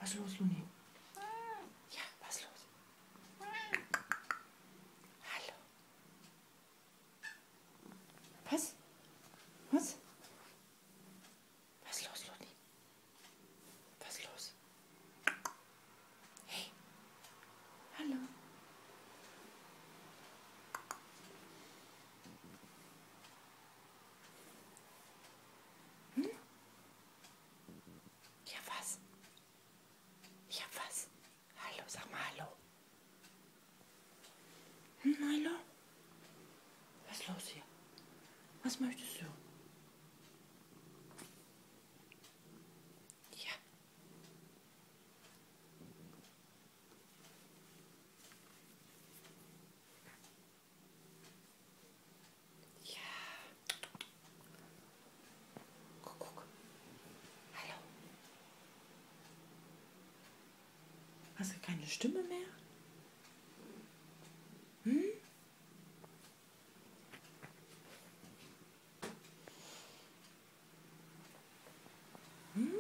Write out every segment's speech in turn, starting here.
Was ist los, Luni? Ja, was ist los? Hallo. Was? Was? Was ist los, Luni? Was ist los? Hey. Hallo. Hm? Ja, was? Ja, was? Hallo, sag mal hallo. Hallo? Was ist los hier? Was möchtest du? Ja. Ja. Guck. Hallo. Hast du keine Stimme mehr? Hm? Hm?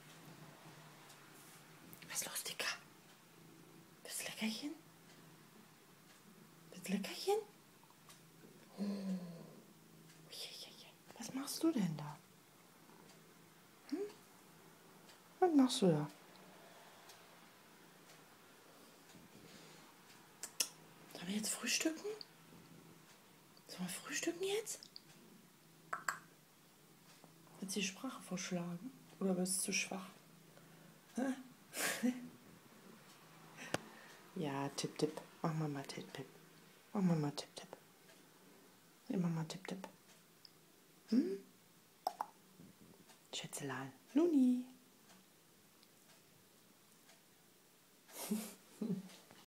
Was ist los, Dicker? Das Leckerchen? Das Leckerchen? Oh. Was machst du denn da? Hm? Was machst du da? Sollen wir jetzt frühstücken? Sollen wir frühstücken jetzt? Willst du die Sprache verschlagen? Oder bist du zu schwach? Ja, tipp, tipp. Mach mal tipp, tipp. Mach mal tipp, tipp. Mach mal tipp, tipp. Hm? Schätzelein.